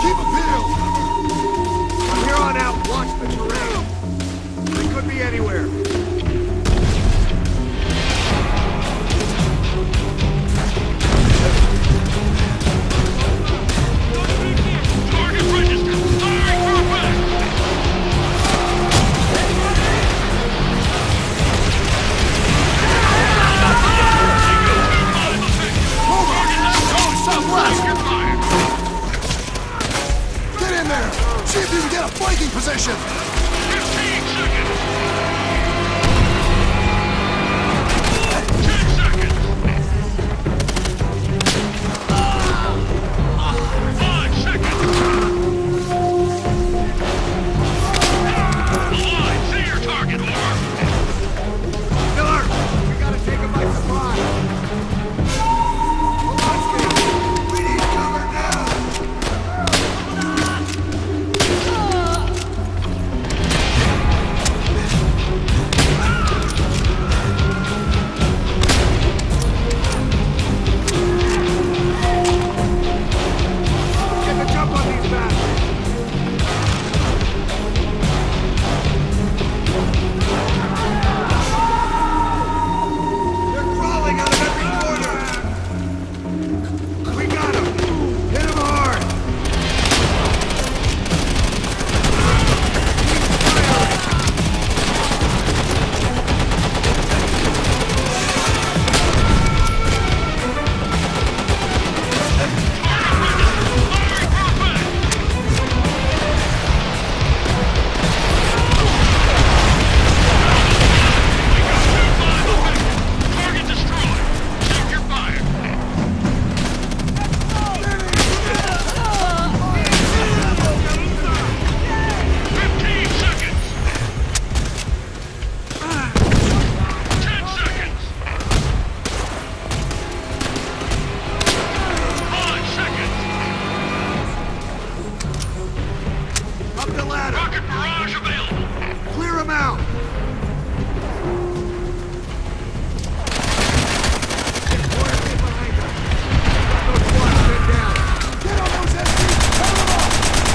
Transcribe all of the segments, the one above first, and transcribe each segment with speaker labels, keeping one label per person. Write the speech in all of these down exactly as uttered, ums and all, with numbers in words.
Speaker 1: Keep them peeled!
Speaker 2: From here on out, watch the terrain. They could be anywhere.
Speaker 3: Target registered. Firing for effect.
Speaker 1: Southwest!
Speaker 3: Your fire.
Speaker 1: Get in there! See if you can get a flanking position!
Speaker 3: Fifteen seconds. Ten seconds. Five seconds. Align. See your target, Orr.
Speaker 2: Miller, we gotta take him by surprise.
Speaker 1: We need cover now!
Speaker 2: Get the jump on these bastards. They're crawling out of every corner. We got him. Hit him hard.
Speaker 3: Target destroyed. Check your fire. Fifteen seconds. Ten seconds. Five seconds.
Speaker 2: Up the ladder.
Speaker 3: Rocket barrage available.
Speaker 2: Clear him out. Warren, get behind us. Got those squads pinned down.
Speaker 1: Get on those S Ps! Turn them off!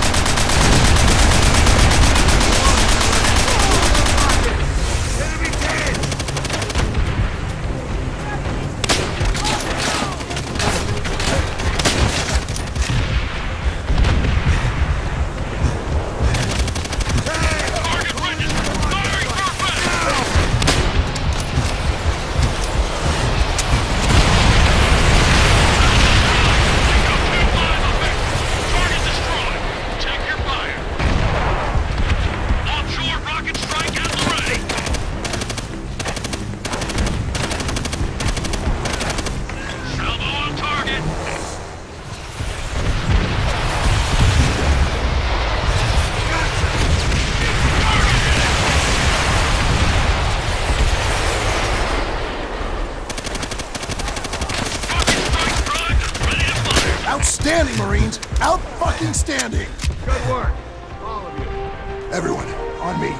Speaker 2: Enemy dead.
Speaker 3: Target registered. Firing for effect. Target destroyed. Check your fire. Offshore rocket strike at the ready. Salvo on target. Rocket strike primed and ready to fire.
Speaker 1: Outstanding, Marines! Out fucking standing!
Speaker 2: Good work. All of you.
Speaker 1: Everyone, on me.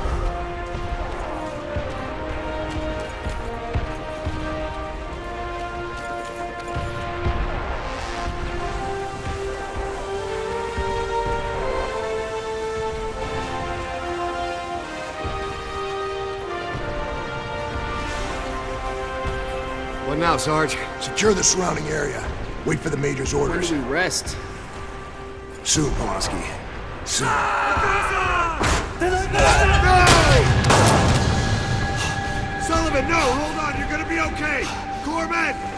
Speaker 2: What now, Sarge?
Speaker 1: Secure the surrounding area. Wait for the Major's orders.
Speaker 4: When do we rest?
Speaker 1: Soon, Pulaski. Soon.
Speaker 2: Sullivan, no! Hold on, you're gonna be okay! Corpsman,